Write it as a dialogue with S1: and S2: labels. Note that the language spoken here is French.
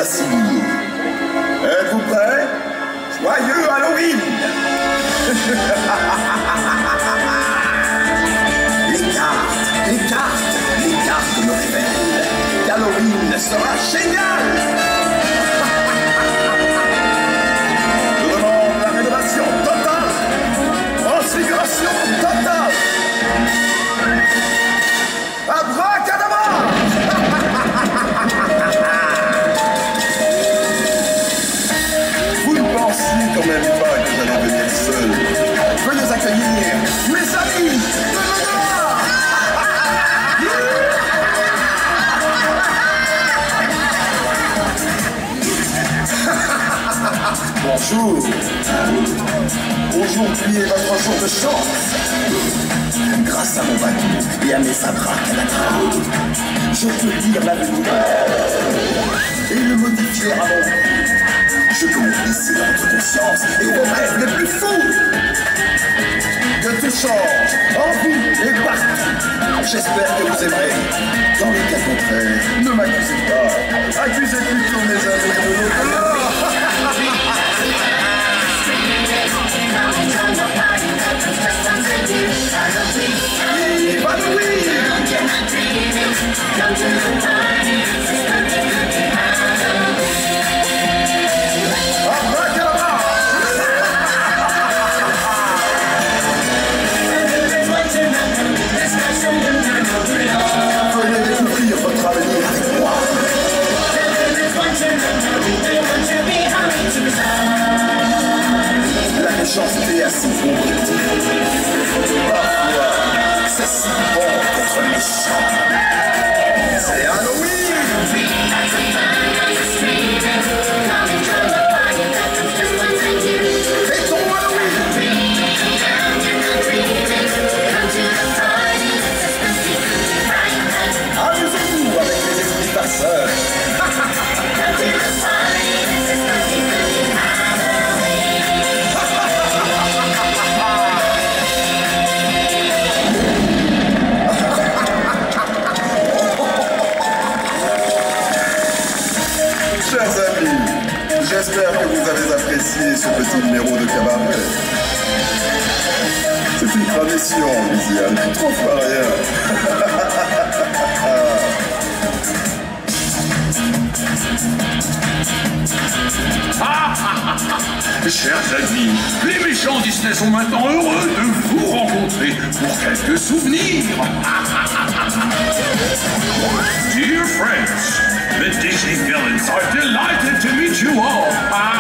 S1: signer. Êtes-vous prêts? Joyeux Halloween! Les cartes me révèlent qu'Halloween sera génial! Je demande la rénovation totale! Transfiguration totale! Abracadabra! Vous ne pensiez quand même pas que j'allais venir seul. Veuillez accueillir mes amis de l'honneur! Bonjour. Aujourd'hui est votre jour de chance. Grâce à mon bateau et à mes abracadabra, je peux lire l'avenir et le modifier à mon goût. Je peux me glisser dans votre conscience et vos rêves les plus fous. Que tout change en vous et partout. J'espère que vous aimerez. Dans le cas contraire, ne m'accusez pas. Accusez plutôt mes amis de l'au-delà. Venez découvrir votre avenir avec moi. La méchanceté a si bon côté. Parfois, c'est si bon d'être méchant. C'est Halloween! Fêtons Halloween! Amusez-vous avec les esprits farceurs. Chers amis, j'espère que vous avez apprécié ce petit numéro de cabaret. C'est une tradition, Lisiane, tu trouves pas rien.
S2: Chers amis, les méchants Disney sont maintenant heureux de vous rencontrer pour quelques souvenirs. Dear friends, the Disney villains are delighted to meet you all.